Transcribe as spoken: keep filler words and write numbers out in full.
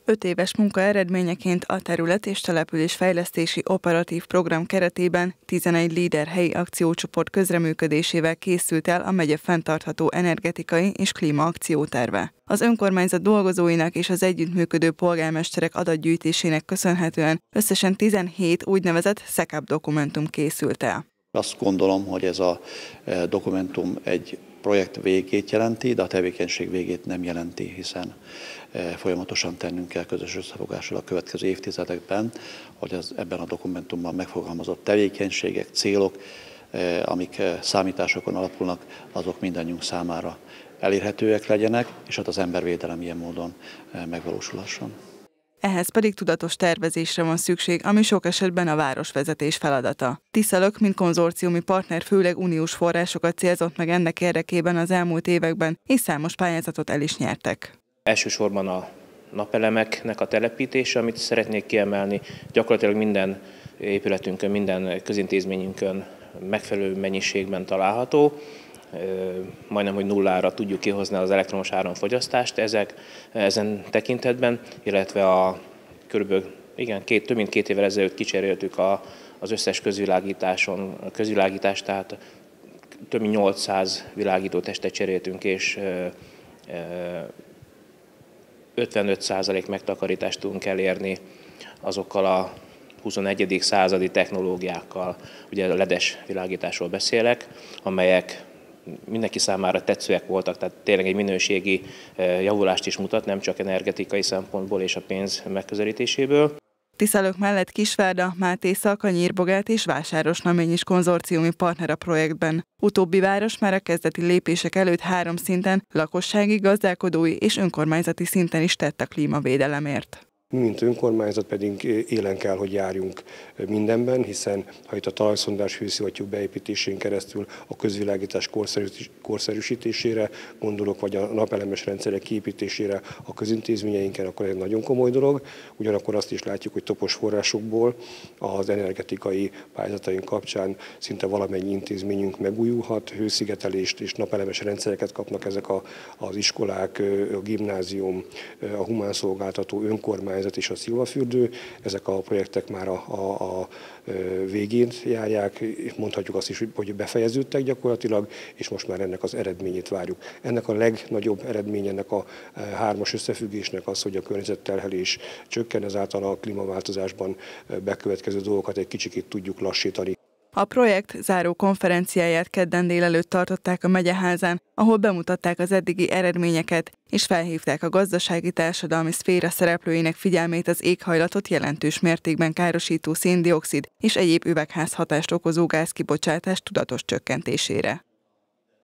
Öt éves munka eredményeként a terület- és településfejlesztési operatív program keretében tizenegy líder helyi akciócsoport közreműködésével készült el a megye fenntartható energetikai és klímaakcióterve. Az önkormányzat dolgozóinak és az együttműködő polgármesterek adatgyűjtésének köszönhetően összesen tizenhét úgynevezett SZEKÁP dokumentum készült el. Azt gondolom, hogy ez a dokumentum egy projekt végét jelenti, de a tevékenység végét nem jelenti, hiszen folyamatosan tennünk kell közös összefogással a következő évtizedekben, hogy az ebben a dokumentumban megfogalmazott tevékenységek, célok, amik számításokon alapulnak, azok mindannyiunk számára elérhetőek legyenek, és hát az embervédelem ilyen módon megvalósulhasson. Ehhez pedig tudatos tervezésre van szükség, ami sok esetben a városvezetés feladata. Tiszalök, mint konzorciumi partner, főleg uniós forrásokat célzott meg ennek érdekében az elmúlt években, és számos pályázatot el is nyertek. Elsősorban a napelemeknek a telepítése, amit szeretnék kiemelni, gyakorlatilag minden épületünkön, minden közintézményünkön megfelelő mennyiségben található. Majdnem, hogy nullára tudjuk kihozni az elektromos áramfogyasztást ezek, ezen tekintetben, illetve a körülbelül igen, két, több mint két évvel ezelőtt kicseréltük a, az összes közvilágításon, a közvilágítást, tehát több mint nyolcszáz világítótestet cseréltünk, és ötvenöt százalék megtakarítást tudunk elérni azokkal a huszonegyedik századi technológiákkal, ugye a ledes világításról beszélek, amelyek mindenki számára tetszőek voltak, tehát tényleg egy minőségi javulást is mutat, nem csak energetikai szempontból és a pénz megközelítéséből. Tiszalök mellett Kisvárda, Mátészalka, Nyírbogát és Vásárosnamény is konzorciumi partner a projektben. Utóbbi város már a kezdeti lépések előtt három szinten, lakossági, gazdálkodói és önkormányzati szinten is tett a klímavédelemért. Mi, mint önkormányzat pedig élen kell, hogy járjunk mindenben, hiszen ha itt a talajszondás hőszivattyúk beépítésén keresztül a közvilágítás korszerűsítésére gondolok, vagy a napelemes rendszerek kiépítésére a közintézményeinken, akkor ez egy nagyon komoly dolog. Ugyanakkor azt is látjuk, hogy topos forrásokból az energetikai pályázataink kapcsán szinte valamennyi intézményünk megújulhat, hőszigetelést és napelemes rendszereket kapnak ezek a, az iskolák, a gimnázium, a humánszolgáltató, önkormányzat és a szilvafürdő. Ezek a projektek már a, a, a végén járják, mondhatjuk azt is, hogy befejeződtek gyakorlatilag, és most már ennek az eredményét várjuk. Ennek a legnagyobb eredmény, ennek a hármas összefüggésnek az, hogy a környezetterhelés csökken, ezáltal a klímaváltozásban bekövetkező dolgokat egy kicsikét tudjuk lassítani. A projekt záró konferenciáját kedden délelőtt tartották a megyeházán, ahol bemutatták az eddigi eredményeket, és felhívták a gazdasági társadalmi szféra szereplőinek figyelmét az éghajlatot jelentős mértékben károsító szén-dioxid és egyéb üvegházhatást okozó gázkibocsátás tudatos csökkentésére.